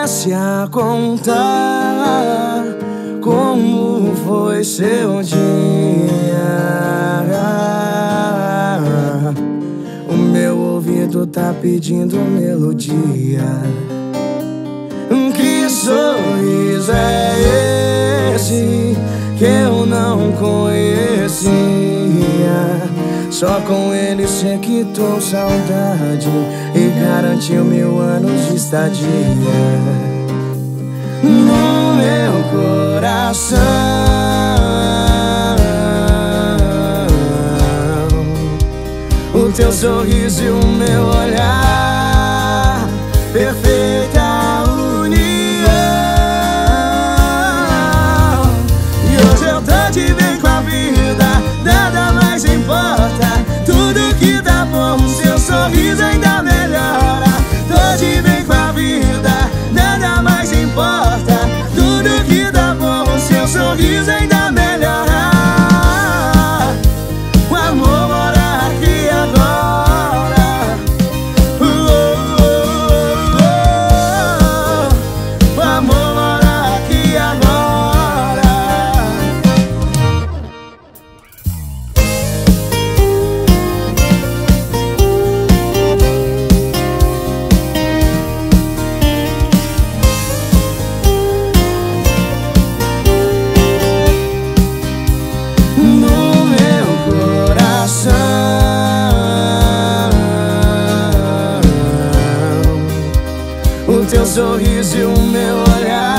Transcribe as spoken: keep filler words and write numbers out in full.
pudesse a contar como foi seu dia, o meu ouvido tá pedindo melodia. Que sorriso é esse que eu não conhecia? Só com ele você quitou saudade e garantiu mil anos de estadia no meu coração. O teu sorriso e o meu olhar, perfeita união. E hoje eu tô de bem com a vida, nada mais importa. Tudo que tá bom, seu sorriso ainda melhora. Tô de bem com a vida, nada mais importa. Tudo que tá bom, seu sorriso ainda melhora. O amor mora aqui agora. uh, uh, uh, uh. O amor mora aqui agora. O teu sorriso e o meu olhar,